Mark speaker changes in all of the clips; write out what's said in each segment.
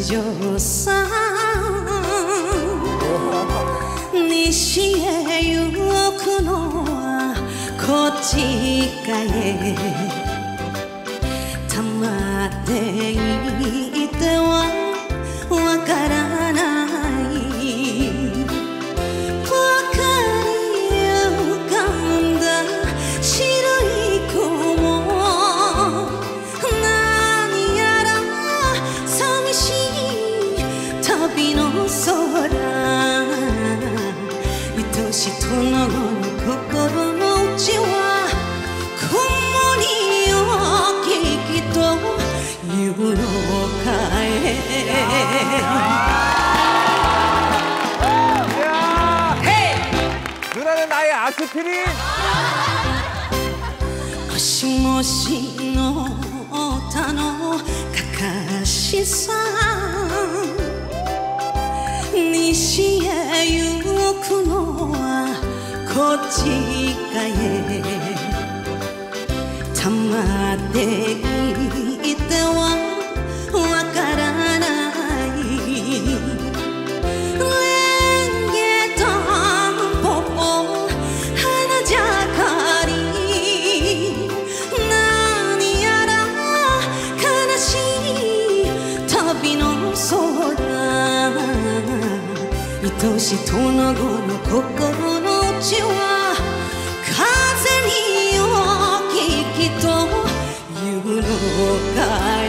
Speaker 1: 女さん西へ行くのはこっちかへ玉でいてはわからないばかり浮かんだ白い雲何やら寂しい旅の空愛しとの心の内は曇りをきっと言うのか
Speaker 2: 누나는 나의 아스피린.
Speaker 1: もしもしの歌のかかしさ西へ行くのはこっちかへ玉でいてはわからないレンゲタンポポ花じゃかり何やら悲しい旅の空愛しとのごの心の内は風によききと言うのか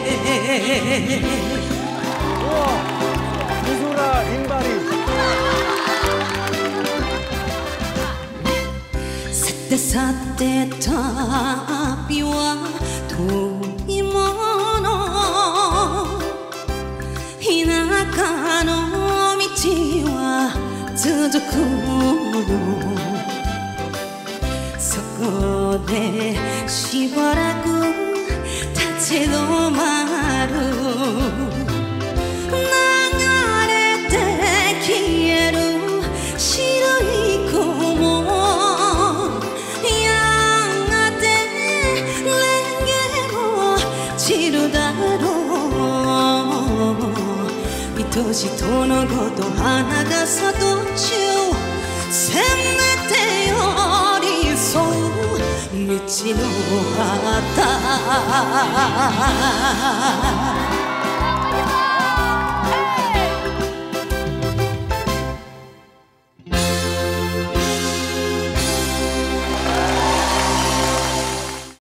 Speaker 2: 미소라 링바리.
Speaker 1: さてさて旅は遠いもの田舎の道は続くものそこでしばらく立ち止まる流れて消える白い雲やがてレンゲも散るだろう愛しとのごと花が咲く中せめて寄り添う道の旗